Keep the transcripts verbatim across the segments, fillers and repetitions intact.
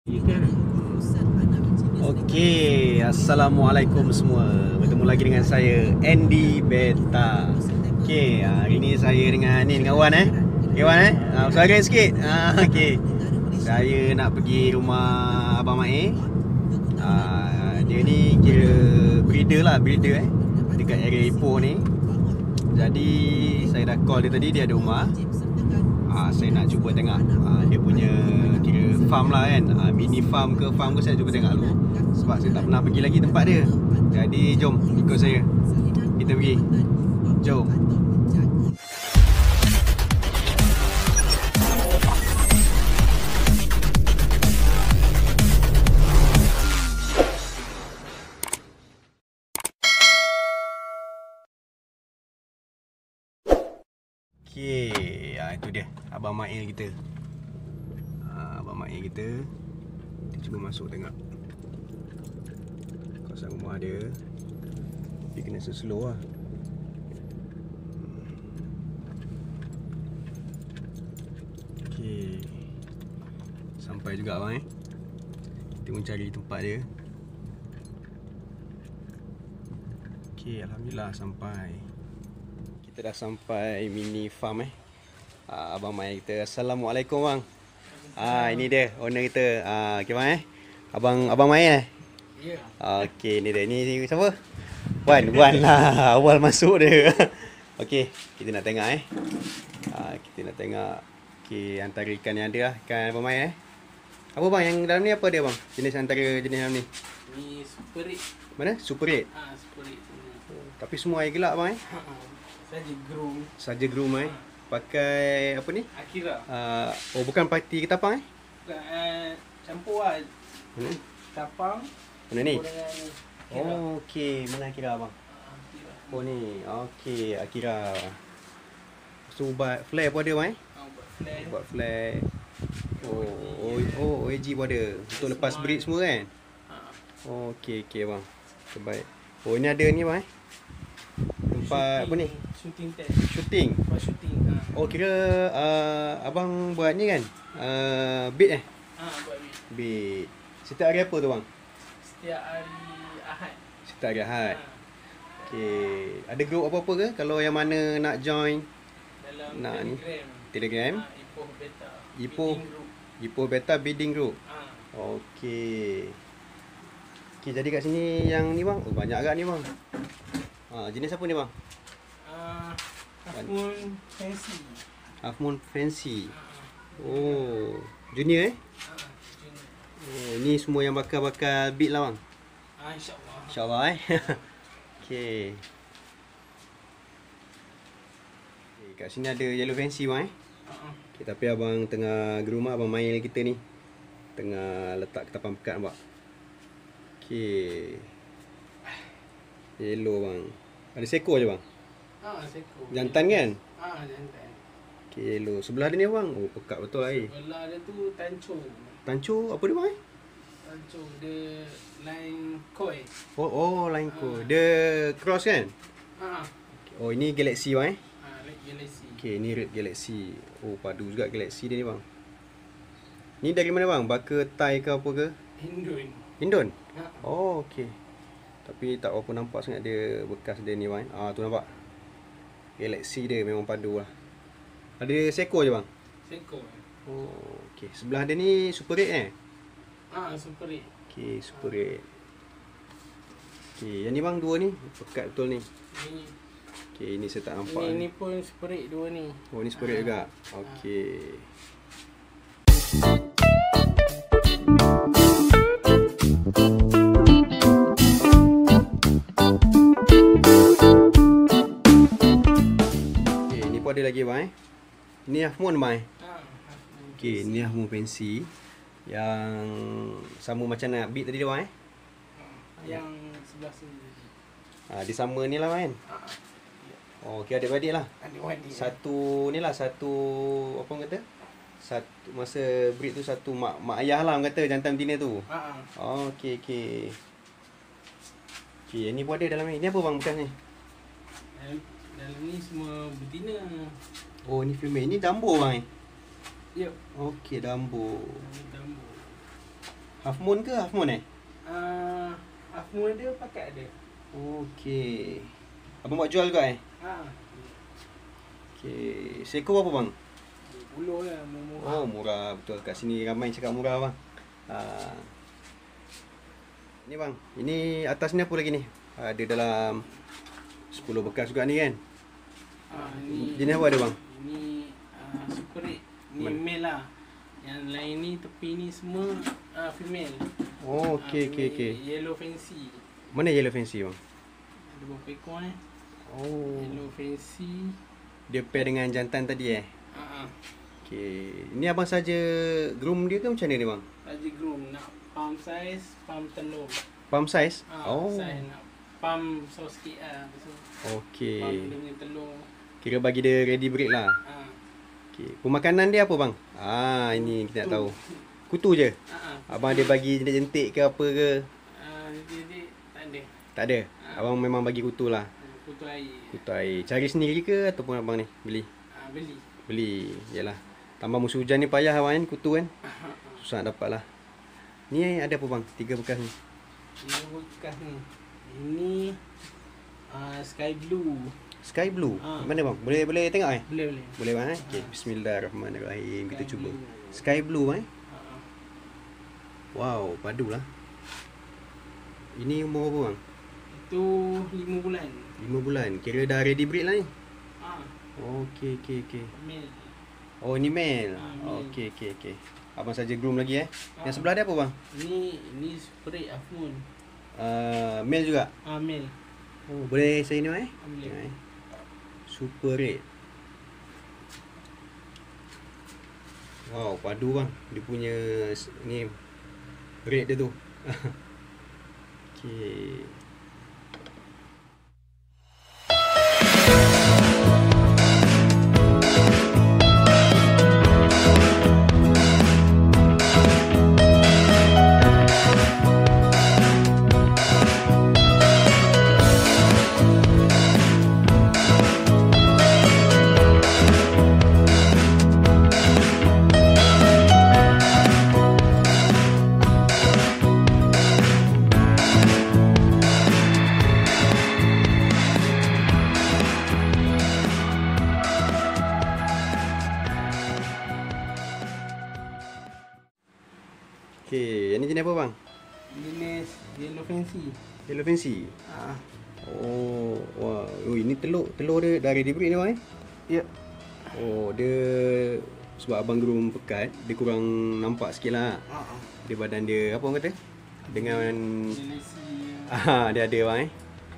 Okey, Assalamualaikum semua. Bertemu lagi dengan saya Andy Beta. Okey, hari ni saya dengan ni dengan Wan eh. Okey Wan eh. Ah, suara sikit. Ah, okey. Saya nak pergi rumah Abang Mae. Ah, dia ni kira breeder lah, breeder eh. Dekat area Ipoh ni. Jadi saya dah call dia tadi, dia ada rumah. Ah, saya nak cuba tengok ah, dia punya kira farm lah kan, ah, mini farm ke farm ke, saya cuba tengok dulu. Sebab saya tak pernah pergi lagi tempat dia. Jadi jom ikut saya, kita pergi. Jom. Okey, ah, itu dia Abang Mae kita. Ah, Abang Mae kita. Kita cuba masuk tengok kawasan rumah dia. Tapi kena slow lah. Okey. Sampai juga abang eh. Kita mencari tempat dia. Okey, alhamdulillah sampai. Kita dah sampai mini farm eh. Ah, Abang Mae kita. Assalamualaikum bang. Ah, ini dia owner kita. Ah, okey bang eh. Abang Abang Mae eh? Ya. Okey, ni dia. Ni siapa? Wan, Wan lah. Awal masuk dia. Okey, kita nak tengok eh. Ah, kita nak tengok okey antara ikan yang ada lah, ikan Abang Mae eh. Apa bang yang dalam ni, apa dia bang? Jenis antara jenis dalam ni. Ni super red. Mana? Super red. Ah, super red. Oh, tapi semua air gelap bang eh. Saja groom. Saja groom eh. Pakai apa ni? Akira. Uh, oh bukan parti ketapang eh? Bukan, uh, campur lah. Mana? Tapang. Mana ni? Akira. Oh okey, mana Akira bang? Ah, Akira. Oh ni. Okey, Akira. So buat flare pun ada bang eh? Ah, buat flat. Buat flare. Oh, oh, oh, O A G pun ada. Untuk lepas breed semua kan? Ah. Oh, okey okey bang. Terbaik. Oh ni ada ni bang eh? Tempat apa ni? Shooting test. Shooting. Buat shooting. Ah. Oh kira uh, abang buat ni kan? Uh, beat eh? Ah, buat ni. Beat. Setiap hari apa tu bang? Setiap hari Ahad. Setiap hari Ahad. Ah. Okey. Ada group apa-apa ke? Kalau yang mana nak join Dalam nak ni? Telegram. Telegram? Ah, Ipoh Beta. Ipoh. Bidding group. Ipoh Beta Bidding Group. Ah. Okey. Okey, jadi kat sini yang ni bang. Oh banyak agak ni bang. Ha, jenis apa ni bang? Ah, Half Moon Fancy. Half Moon Fancy. Ah. Oh, junior eh? Ah, junior. Oh, ni semua yang bakal-bakal beat lah bang. Ah, insyaAllah. InsyaAllah eh. Okey. Okay, kat sini ada yellow fancy bang eh. Ah. Okay, tapi abang tengah gerumah abang main kita ni. Tengah letak ketapang pekat nampak. Okey. Yellow bang. Ada seekor je bang. Ah, seko. Jantan kan? Ah, jantan. Okey, yellow. Sebelah dia ni bang. Oh, pekat betul air. Sebelah dia tu tanco. Tanco apa dia bang eh? Tanco dia line koi. Oh, oh line ko. Dia cross kan? Ah. Oh, ini Galaxy bang eh. Ah, red galaxy. Okey, ni Red Galaxy. Oh, padu juga Galaxy dia ni bang. Ni dari mana bang? Baka Thai ke apa ke? Hindun. Indon? Ah. Oh, okey. Tapi tak apa nampak sangat dia bekas dia ni bang. Ah, tu nampak. Galaxy dia memang padu lah. Ada seekor je bang? Seko. Oh, okey. Sebelah dia ni Super Red eh? Ah, super red. Okey, Super Red. Okey, yang ni bang dua ni. Pekat betul ni. Ni Okey, ini saya tak nampak. ni, ni pun super red dua ni. Oh, ni Super Red juga. Okey. Okey, ni pun ada lagi bang eh. Ni Half Moon bang eh. Ah. Okey, ni Half Moon Fancy. Yang sama macam nak beat tadi dia bang eh. Yang sebelah sini. Ha, dia sama ni lah kan. Ah. Oh, okey adik-beradik lah. Adik-adik. Satu ni lah, satu apa orang kata? Satu masa breed tu satu mak mak ayah lah orang kata, jantan betina tu. Ah. Oh, okey okey. Okey, ni pun ada dalam ni. Ni apa bang bekas ni? Dalam, dalam ni semua betina. Oh, ni female. Ni Dumbo bang eh. Ya. Okey, Dumbo. Ini Dumbo. Half moon ke half moon eh? Uh, half moon dia pakai ada. Okey. Abang buat jual juga eh? Ha. Okey. Seekor berapa bang? dua puluh lah, murah. Oh murah betul. Kat sini ramai cakap murah bang. Uh, ni bang. Ini atas ni apa lagi ni? Ada dalam sepuluh bekas juga ni kan? Ha, ni Jenis apa ada bang? Ini uh, super red. Ni Man. male lah. Yang lain ni tepi ni semua uh, female. Oh okey Ah, okey ni okey. Yellow fancy. Mana yellow fancy bang? Ada berapa ekor eh? Oh. Yellow fancy. Dia pair dengan jantan tadi eh? Ha ah. Okey. Ini abang saja groom dia ke macam mana ni bang? Raja groom nak palm size, palm telur. Palm size? Ha, Oh. size nak palm besar sikit lah. So, palm Okey. dia punya telur. Kira bagi dia ready breed lah. Ha. Okey. Pemakanan dia apa bang? Ah ini kita nak tahu. Kutu je. Ha ah. Abang dia bagi jentik-jentik ke apa ke? Ah, jadi tak ada. Tak ada. Abang memang bagi kutu lah. Kutu air. Kutu air. Cari sendiri ke ataupun abang ni beli? Ah, beli. Beli. Yalah. Tambah musim hujan ni payah abang kan kutu kan? Susah nak dapat lah. Ni ada apa bang? Tiga bekas ni. Ini bekas ni. Ini uh, sky blue. Sky blue. Ah. Mana bang? Boleh boleh tengok eh? Boleh boleh. Boleh bang eh? Okey, bismillahirrahmanirrahim. Kita Sky cuba. blue. Sky blue bang eh? Ha ah. Wow, padu lah. Ini umur berapa bang? Itu lima bulan. lima bulan. Kira dah ready breed lah ni. Ah, Okey, okey, okey. male. Oh, ni male. Ah, male. Okey, okey, okey. Abang saja groom lagi eh. Ah. Yang sebelah dia apa bang? Ini ini super red half moon. Uh, male juga. Ah, male. Oh, boleh saya ni eh? Ah, boleh. Tengok, eh. Super red. Wow, padu bang. Dia punya s- ni red dia tu. Okey. Okey, yang ni jenis apa bang? Jenis yellow fancy. Yellow fancy. Ah. Oh, wah. Oh, ini telur telur dia dah ready breed ni bang eh? Ya. Oh, dia sebab abang groom pekat, dia kurang nampak sikit lah. Ah. ah. Dia badan dia, apa orang kata? Dengan Jenis ah, dia ada bang eh?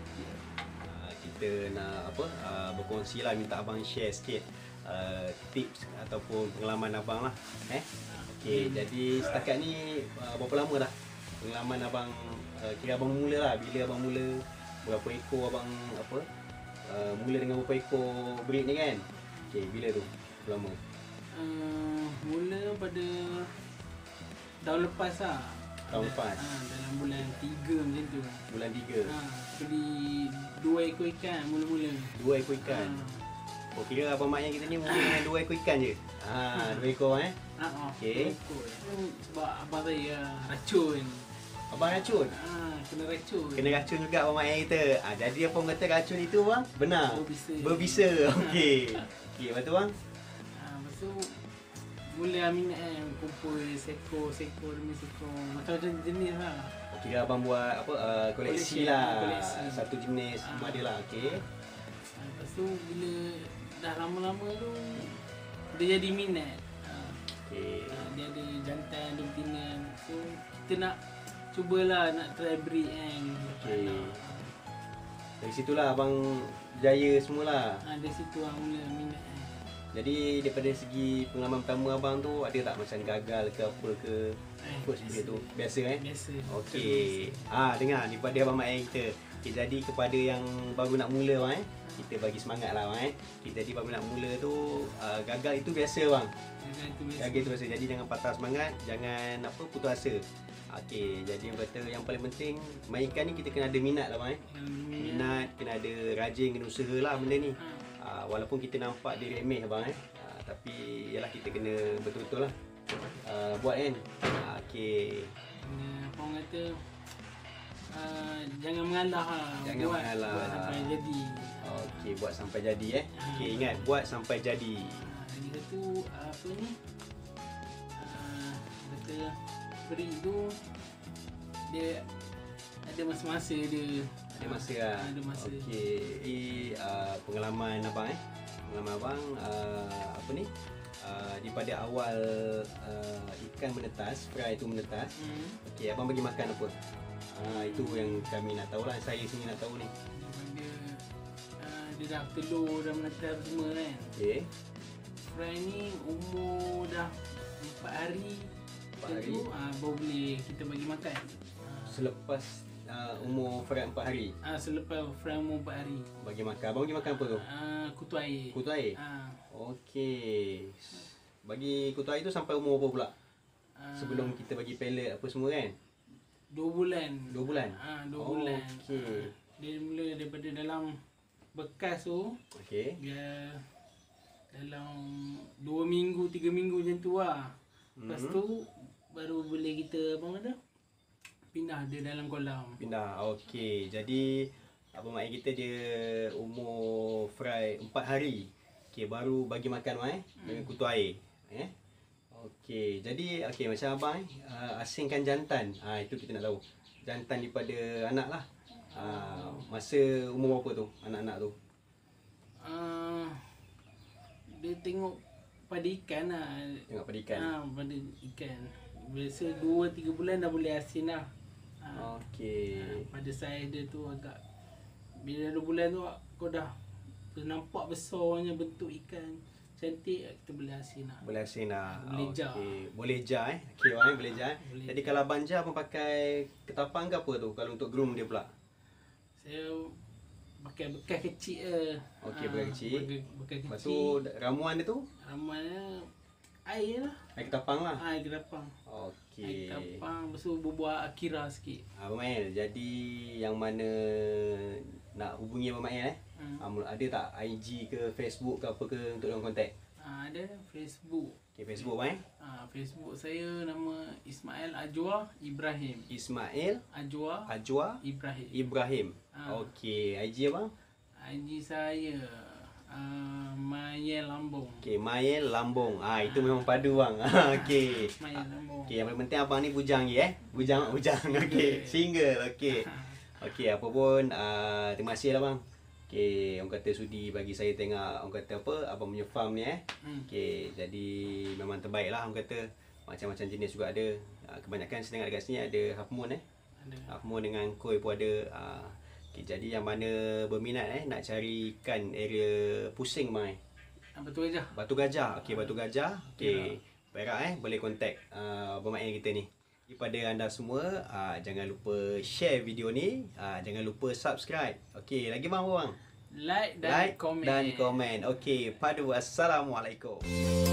Uh, kita nak apa? Uh, berkongsi lah, minta abang share sikit uh, tips ataupun pengalaman abang lah. Eh? Okey, jadi setakat ni uh, berapa lama dah pengalaman abang, uh, kira abang mula lah, bila abang mula, berapa ekor abang apa? Uh, mula dengan berapa ekor breed ni kan? Okey, bila tu? Berapa lama? uh, mula pada tahun lepas lah. Tahun lepas? Ah, dalam bulan tiga macam tu. Bulan tiga. Ah, beli dua ekor ikan mula-mula. Dua ekor ikan. Ah. Oh, kira abang mak yang kita ni mula dengan dua ekor ikan je. Ha, dua ekor eh. Ah, ah, Okey. dua ekor. Tu sebab abang saya ah, racun. Abang racun. Ah, kena racun. Kena racun juga abang mak yang kita. Ha, jadi apa orang kata racun itu bang? Benar. Berbisa. Berbisa. Okey. Okey, lepas tu bang? Ah, lepas tu mula minat kan kumpul sekor-sekor demi sekor. Macam-macam jenis lah. Oh, kira abang buat apa uh, koleksi, Koleksi, lah. koleksi. Satu jenis Ah. semua ada lah. Okey. Ah, lepas tu bila dah lama-lama tu dia jadi minat. Ah, Okey. ah, dia ada jantan, ada betina. So kita nak cubalah nak try breed kan. Okey. Ah, Dari situlah abang jaya semualah. ah, dari situ lah mula minat kan. Jadi daripada segi pengalaman pertama abang tu ada tak macam gagal ke apa ke? Eh, First breed tu biasa eh? Biasa. Okey. Ah, dengar daripada abang mak ayah kita. Okay, jadi kepada yang baru nak mula bang eh, kita bagi semangat lah bang eh. Okay, jadi baru nak mula tu uh, gagal itu biasa bang. Gagal tu biasa. Gagal itu biasa. Jadi jangan patah semangat, jangan apa putus asa. Okey, jadi yang kata yang paling penting main ikan ni kita kena ada minat lah bang eh. Yang minat. Minat, kena ada rajin, kena usaha lah benda ni. Ah, Uh, walaupun kita nampak dia remeh abang eh. Uh, tapi yalah kita kena betul-betul lah uh, buat kan. Uh, Okey. kena orang kata uh, jangan mengalah lah. Jangan buat, mengalah. Buat sampai jadi. Okey, buat sampai jadi eh. Okey, ingat buat sampai jadi. Uh, lagi satu uh, apa ni? Uh, kata beri tu dia ada masa-masa dia. Ada masa lah. Ada masa. Okey, ini uh, pengalaman abang eh. Pengalaman abang uh, apa ni? Uh, daripada awal uh, ikan menetas, fry itu menetas. Hmm. Okey, abang bagi makan apa? Uh, itu yang kami nak tahu lah. Saya sini nak tahu ni. Dia, uh, dia dah telur dah menetas semua kan. Okey. Fry ni umur dah empat hari. Empat hari. Tu, uh, baru boleh kita bagi makan. Uh, Selepas uh, umur fry empat hari uh, selepas fry umur empat hari. bagi makan. Abang bagi makan apa tu? Uh, kutu air. Kutu air? Uh, Okey. Bagi kutu air tu sampai umur apa pula? uh, Sebelum kita bagi pellet apa semua kan? Dua bulan. Dua bulan? Ah, dua Oh, bulan. okey. Ah, dia mula daripada dalam bekas tu, Okey. dia dalam dua minggu, tiga minggu macam tu lah. Lepas Mhm. tu baru boleh kita apa kata? Pindah dia dalam kolam. Pindah. Okey. Jadi abang mak kita dia umur fry empat hari. Okey, baru bagi makan mai dengan kutu air. Eh. Okey. Jadi okey macam abang eh, uh, asingkan jantan. Ah itu kita nak tahu. Jantan daripada anak lah. Uh, masa umur berapa tu anak-anak tu? Uh, dia tengok pada ikan lah. Tengok pada ikan. Ah, pada ikan. Biasa dua tiga bulan dah boleh asin lah. Ah, Okey. pada saiz dia tu agak bila dua bulan tu kau dah nampak besarnya bentuk ikan cantik, kita boleh asin lah. Boleh asin lah. Boleh jar. Okey. Boleh jar eh. Okey orang eh boleh jar. Eh? Boleh Jadi jar. kalau abang jar abang pakai ketapang ke apa tu kalau untuk groom dia pula? Saya pakai bekas kecil je. Okey, Ah, bekas kecil. Bekas, bekas Lepas kecil. tu ramuan dia tu Ramalnya air lah. air ketapang lah. Air kelapang. Air Okey. kelapang. Lepas tu berbuah akira sikit. Abang Mael, jadi yang mana nak hubungi Abang Mael eh? Hmm. Hmm. Ada tak I G ke Facebook ke apa ke untuk orang kontak? Ah, ada Facebook. Okey, Facebook Abang eh? Ah, Facebook saya nama Ismail Ajwa Ibrahim. Ismail Ajwa Ajwa Ibrahim. Ibrahim. Ah. Okey, I G abang? I G saya uh, Maya Lambung. Okey, Mael Lambung. Ah itu memang padu bang. Ah, okey. Maya Lambung. Okey, yang paling penting abang ni bujang je eh. Bujang bujang. Okey, single. Okey. Okey, apa pun uh, terima kasih lah bang. Okey, orang kata sudi bagi saya tengok orang kata apa abang punya farm ni eh. Hmm. Okey, jadi memang terbaik lah orang kata. Macam-macam jenis juga ada. Uh, kebanyakan saya tengok dekat sini ada half moon eh. Ada. Half moon dengan koi pun ada. Uh, okay, jadi yang mana berminat eh nak cari ikan area Pusing mai. Ah, betul aja. Batu Gajah. Okey, Batu Gajah. Okey. Perak eh boleh kontak uh, Abang Mael kita ni. Kepada anda semua, uh, jangan lupa share video ni, uh, jangan lupa subscribe. Okey, lagi bang bang. Like dan Like komen. dan komen. Okey, padu assalamualaikum.